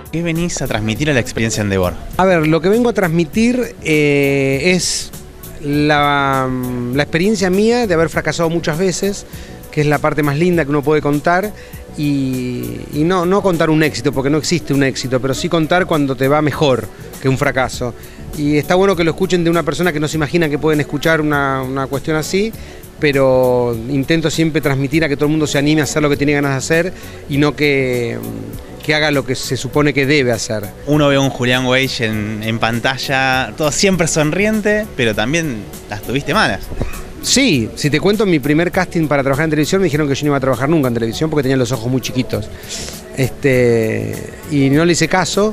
¿Qué venís a transmitir a la experiencia Endeavor? A ver, lo que vengo a transmitir es la experiencia mía de haber fracasado muchas veces, que es la parte más linda que uno puede contar, y no contar un éxito, porque no existe un éxito, pero sí contar cuando te va mejor que un fracaso. Y está bueno que lo escuchen de una persona que no se imagina que pueden escuchar una cuestión así, pero intento siempre transmitir a que todo el mundo se anime a hacer lo que tiene ganas de hacer y no que haga lo que se supone que debe hacer. Uno ve a un Julián Weich en pantalla, todo siempre sonriente, pero también las tuviste malas. Sí, si te cuento, mi primer casting para trabajar en televisión me dijeron que yo no iba a trabajar nunca en televisión porque tenía los ojos muy chiquitos. Y no le hice caso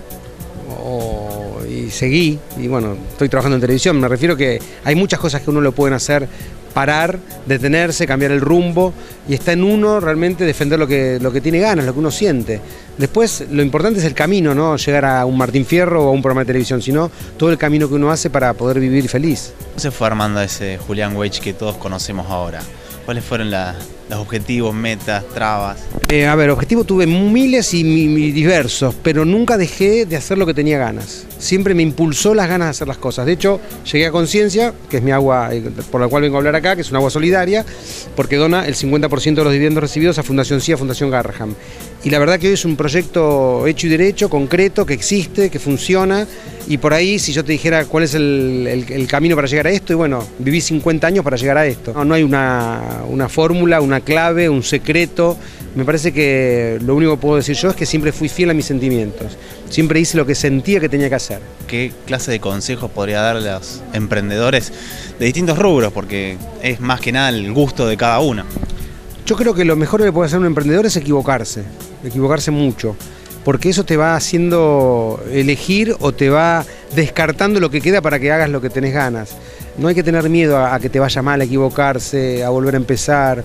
y seguí, y bueno, estoy trabajando en televisión. Me refiero que hay muchas cosas que uno lo pueden hacer, parar, detenerse, cambiar el rumbo, y está en uno realmente defender lo que tiene ganas, lo que uno siente. Después lo importante es el camino, no llegar a un Martín Fierro o a un programa de televisión, sino todo el camino que uno hace para poder vivir feliz. ¿Cómo se fue armando ese Julián Weich que todos conocemos ahora? ¿Cuáles fueron los objetivos, metas, trabas? A ver, objetivos tuve miles y diversos, pero nunca dejé de hacer lo que tenía ganas. Siempre me impulsó las ganas de hacer las cosas. De hecho, llegué a Conciencia, que es mi agua por la cual vengo a hablar acá, que es una agua solidaria, porque dona el 50% de los dividendos recibidos a Fundación CIA, Fundación Garrahan. Y la verdad que hoy es un proyecto hecho y derecho, concreto, que existe, que funciona. Y por ahí, si yo te dijera cuál es el camino para llegar a esto, y bueno, viví 50 años para llegar a esto. No hay una fórmula, una clave, un secreto. Me parece que lo único que puedo decir yo es que siempre fui fiel a mis sentimientos. Siempre hice lo que sentía que tenía que hacer. ¿Qué clase de consejos podría darle a los emprendedores de distintos rubros? Porque es más que nada el gusto de cada uno. Yo creo que lo mejor que puede hacer un emprendedor es equivocarse mucho, porque eso te va haciendo elegir o te va descartando lo que queda para que hagas lo que tenés ganas. No hay que tener miedo a que te vaya mal, a equivocarse, a volver a empezar.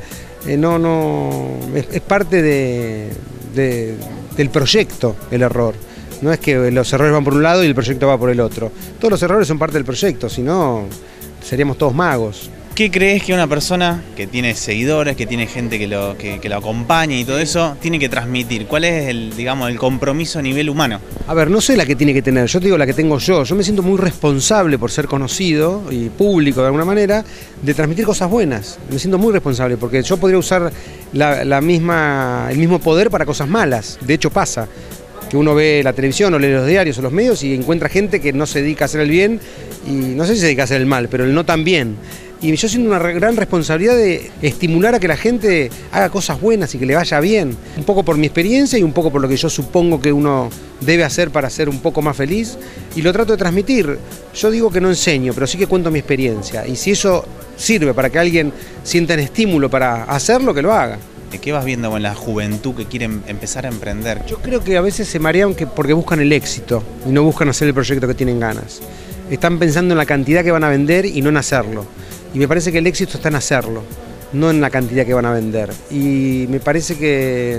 Es parte del proyecto el error. No es que los errores van por un lado y el proyecto va por el otro. Todos los errores son parte del proyecto, si no seríamos todos magos. ¿Qué crees que una persona que tiene seguidores, que tiene gente que lo acompaña y todo eso, tiene que transmitir? ¿Cuál es el compromiso a nivel humano? A ver, no sé la que tiene que tener, yo te digo la que tengo yo. Yo me siento muy responsable por ser conocido y público de alguna manera, de transmitir cosas buenas. Me siento muy responsable porque yo podría usar el mismo poder para cosas malas. De hecho pasa que uno ve la televisión o lee los diarios o los medios y encuentra gente que no se dedica a hacer el bien, y no sé si se dedica a hacer el mal, pero el no tan bien. Y yo siento una gran responsabilidad de estimular a que la gente haga cosas buenas y que le vaya bien. Un poco por mi experiencia y un poco por lo que yo supongo que uno debe hacer para ser un poco más feliz. Y lo trato de transmitir. Yo digo que no enseño, pero sí que cuento mi experiencia. Y si eso sirve para que alguien sienta el estímulo para hacerlo, que lo haga. ¿Qué vas viendo con la juventud que quiere empezar a emprender? Yo creo que a veces se marean porque buscan el éxito y no buscan hacer el proyecto que tienen ganas. Están pensando en la cantidad que van a vender y no en hacerlo. Y me parece que el éxito está en hacerlo, no en la cantidad que van a vender. Y me parece que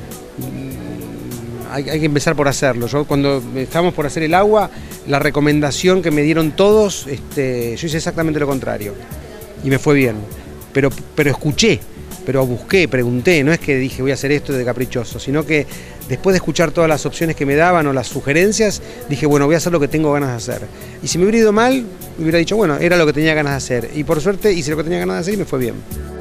hay que empezar por hacerlo. Yo cuando estábamos por hacer el agua, la recomendación que me dieron todos, yo hice exactamente lo contrario. Y me fue bien. Pero escuché, pero busqué, pregunté. No es que dije voy a hacer esto de caprichoso, sino que después de escuchar todas las opciones que me daban o las sugerencias, dije, bueno, voy a hacer lo que tengo ganas de hacer. Y si me hubiera ido mal, me hubiera dicho, bueno, era lo que tenía ganas de hacer. Y por suerte hice lo que tenía ganas de hacer y me fue bien.